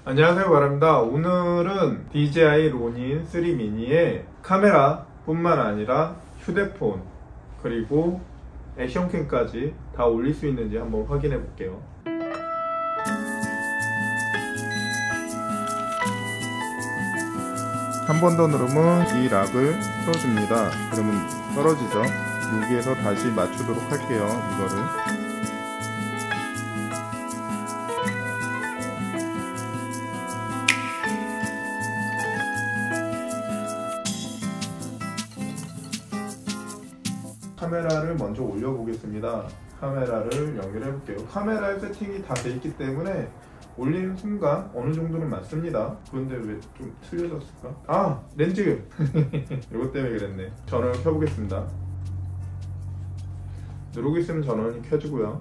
안녕하세요, 바랍니다. 오늘은 DJI 로닌 3 미니의 카메라 뿐만 아니라 휴대폰 그리고 액션캠까지 다 올릴 수 있는지 한번 확인해 볼게요. 한 번 더 누르면 이 락을 풀어줍니다. 그러면 떨어지죠. 여기에서 다시 맞추도록 할게요. 이거를 카메라를 먼저 올려보겠습니다. 카메라를 연결해 볼게요. 카메라의 세팅이 다 돼 있기 때문에 올리는 순간 어느 정도는 맞습니다. 그런데 왜 좀 틀려졌을까? 아! 렌즈! 이것 때문에 그랬네. 전원을 켜보겠습니다. 누르고 있으면 전원이 켜지고요.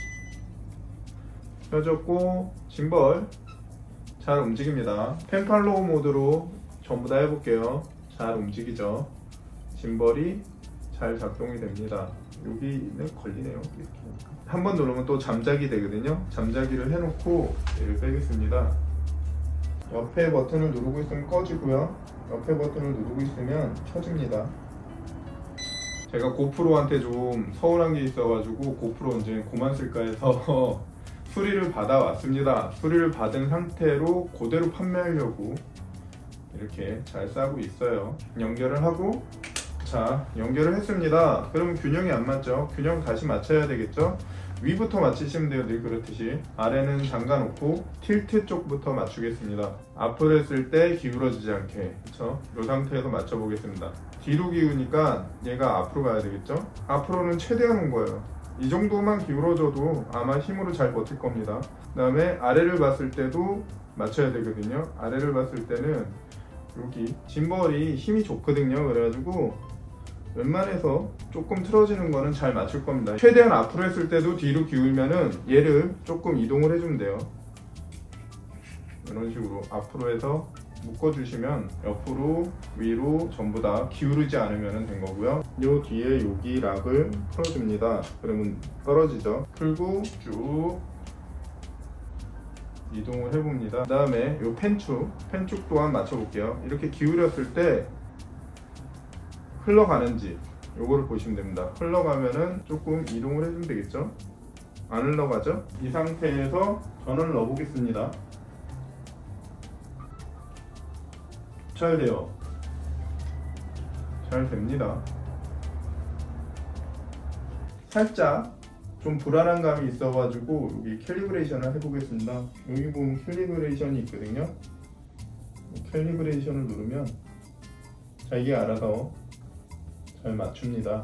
켜졌고 짐벌 잘 움직입니다. 펜팔로우 모드로 전부 다 해볼게요. 잘 움직이죠. 짐벌이 잘 작동이 됩니다. 여기는 걸리네요. 한번 누르면 또 잠자기 되거든요. 잠자기를 해놓고 얘를 빼겠습니다. 옆에 버튼을 누르고 있으면 꺼지고요. 옆에 버튼을 누르고 있으면 켜집니다. 제가 고프로한테 좀 서운한 게 있어가지고 고프로 이제 그만 쓸까 해서 수리를 받아왔습니다. 수리를 받은 상태로 그대로 판매하려고 이렇게 잘 싸고 있어요. 연결을 하고 자, 연결을 했습니다. 그러면 균형이 안 맞죠? 균형 다시 맞춰야 되겠죠? 위부터 맞추시면 돼요. 늘 그렇듯이. 아래는 잠가 놓고 틸트 쪽부터 맞추겠습니다. 앞으로 했을 때 기울어지지 않게. 그쵸? 이 상태에서 맞춰 보겠습니다. 뒤로 기우니까 얘가 앞으로 가야 되겠죠? 앞으로는 최대한 온 거예요. 이 정도만 기울어져도 아마 힘으로 잘 버틸 겁니다. 그 다음에 아래를 봤을 때도 맞춰야 되거든요. 아래를 봤을 때는 여기 짐벌이 힘이 좋거든요. 그래가지고 웬만해서 조금 틀어지는 거는 잘 맞출 겁니다. 최대한 앞으로 했을 때도 뒤로 기울면은 얘를 조금 이동을 해주면 돼요. 이런 식으로 앞으로 해서 묶어주시면 옆으로 위로 전부 다 기울이지 않으면 된 거고요. 요 뒤에 여기 락을 풀어줍니다. 그러면 떨어지죠. 풀고 쭉 이동을 해봅니다. 그 다음에 요 펜축 또한 맞춰볼게요. 이렇게 기울였을 때 흘러가는지 요거를 보시면 됩니다. 흘러가면은 조금 이동을 해주면 되겠죠. 안 흘러가죠? 이 상태에서 전원을 넣어 보겠습니다. 잘 돼요. 잘 됩니다. 살짝 좀 불안한 감이 있어가지고 여기 캘리브레이션을 해보겠습니다. 여기 보면 캘리브레이션이 있거든요. 캘리브레이션을 누르면 자, 이게 알아서 잘 맞춥니다.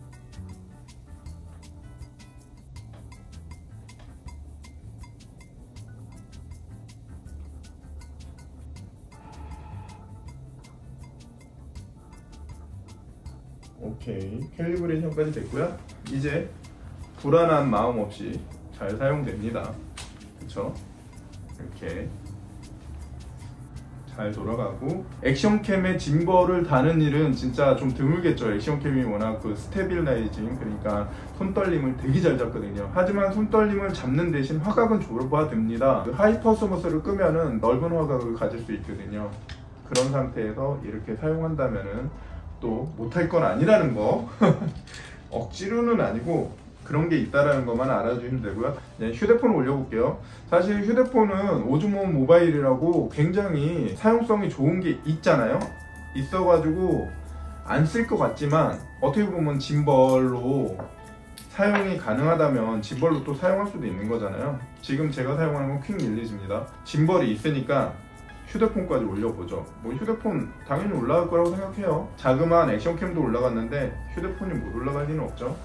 오케이, 캘리브레이션까지 됐고요. 이제 불안한 마음 없이 잘 사용됩니다. 그쵸? 이렇게 잘 돌아가고 액션캠에 짐벌을 다는 일은 진짜 좀 드물겠죠. 액션캠이 워낙 그 스테빌라이징, 그러니까 손떨림을 되게 잘 잡거든요. 하지만 손떨림을 잡는 대신 화각은 좁아됩니다. 그 하이퍼스모스를 끄면은 넓은 화각을 가질 수 있거든요. 그런 상태에서 이렇게 사용한다면은 또 못할 건 아니라는 거 억지로는 아니고 그런 게 있다라는 것만 알아주시면 되고요. 네, 휴대폰을 올려볼게요. 사실 휴대폰은 오즈몬 모바일이라고 굉장히 사용성이 좋은 게 있잖아요. 있어가지고 안 쓸 것 같지만 어떻게 보면 짐벌로 사용이 가능하다면 짐벌로 또 사용할 수도 있는 거잖아요. 지금 제가 사용하는 건 퀵 릴리즈입니다. 짐벌이 있으니까 휴대폰까지 올려보죠. 뭐 휴대폰 당연히 올라갈 거라고 생각해요. 자그마한 액션캠도 올라갔는데 휴대폰이 못 올라갈 리는 없죠.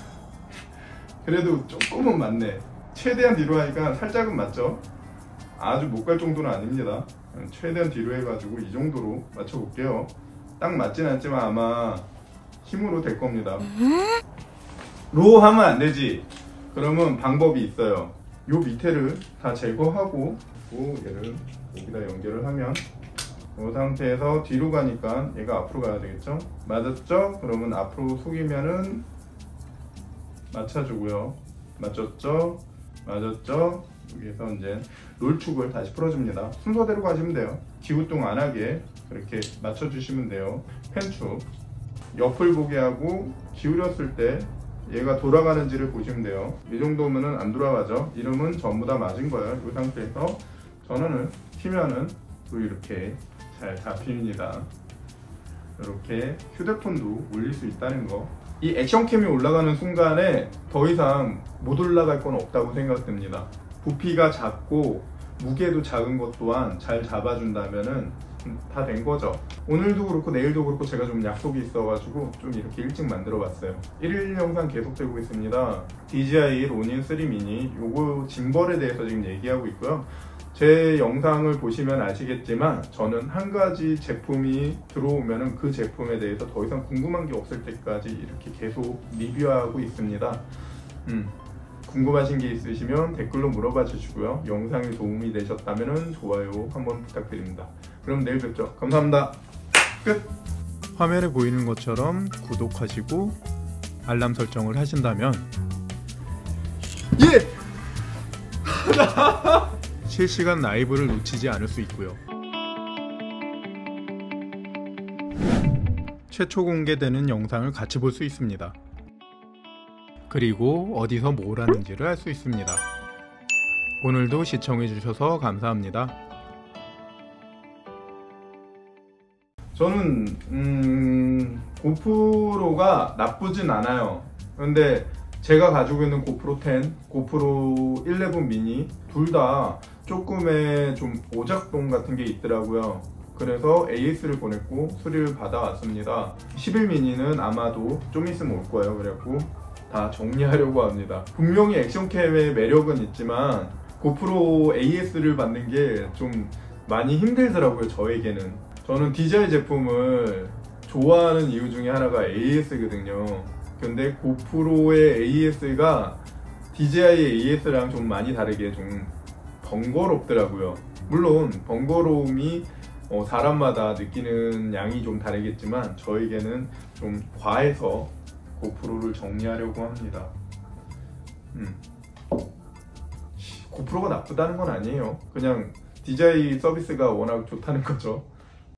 그래도 조금은 맞네. 최대한 뒤로 하니까 살짝은 맞죠? 아주 못 갈 정도는 아닙니다. 최대한 뒤로 해가지고 이 정도로 맞춰볼게요. 딱 맞진 않지만 아마 힘으로 될 겁니다. 로 하면 안 되지. 그러면 방법이 있어요. 요 밑에를 다 제거하고 얘를 여기다 연결을 하면 이 상태에서 뒤로 가니까 얘가 앞으로 가야 되겠죠? 맞았죠? 그러면 앞으로 숙이면은 맞춰주고요. 맞췄죠? 맞았죠? 여기서 이제 롤축을 다시 풀어줍니다. 순서대로 가시면 돼요. 기우뚱 안 하게 그렇게 맞춰주시면 돼요. 펜축 옆을 보게 하고 기울였을 때 얘가 돌아가는지를 보시면 돼요. 이 정도면은 안 돌아가죠. 이름은 전부 다 맞은 거예요. 이 상태에서 전원을 켜면은 또 이렇게 잘 잡힙니다. 이렇게 휴대폰도 올릴 수 있다는 거. 이 액션캠이 올라가는 순간에 더 이상 못 올라갈 건 없다고 생각됩니다. 부피가 작고 무게도 작은 것 또한 잘 잡아준다면은 다 된 거죠. 오늘도 그렇고 내일도 그렇고 제가 좀 약속이 있어가지고 좀 이렇게 일찍 만들어 봤어요. 1일 영상 계속되고 있습니다. DJI 로닌 3 미니 요거 짐벌에 대해서 지금 얘기하고 있고요. 제 영상을 보시면 아시겠지만 저는 한 가지 제품이 들어오면 그 제품에 대해서 더 이상 궁금한 게 없을 때까지 이렇게 계속 리뷰하고 있습니다. 궁금하신 게 있으시면 댓글로 물어봐 주시고요. 영상이 도움이 되셨다면 좋아요 한번 부탁드립니다. 그럼 내일 뵙죠. 감사합니다. 끝! 화면에 보이는 것처럼 구독하시고 알람 설정을 하신다면 예! 실시간 라이브를 놓치지 않을 수 있고요. 최초 공개되는 영상을 같이 볼 수 있습니다. 그리고 어디서 뭘 하는지를 알 수 있습니다. 오늘도 시청해주셔서 감사합니다. 저는 고프로가 나쁘진 않아요. 근데 제가 가지고 있는 고프로 10, 고프로 11 미니 둘 다 조금의 좀 오작동 같은 게 있더라고요. 그래서 AS를 보냈고 수리를 받아왔습니다. 11 미니는 아마도 좀 있으면 올 거예요. 그래갖고 다 정리하려고 합니다. 분명히 액션캠의 매력은 있지만 고프로 AS를 받는 게 좀 많이 힘들더라고요. 저에게는. 저는 DJI 제품을 좋아하는 이유 중에 하나가 AS거든요. 근데 고프로의 AS가 DJI AS랑 좀 많이 다르게 좀 번거롭더라고요. 물론 번거로움이 사람마다 느끼는 양이 좀 다르겠지만 저에게는 좀 과해서 고프로를 정리하려고 합니다. 고프로가 나쁘다는 건 아니에요. 그냥 DJI 서비스가 워낙 좋다는 거죠.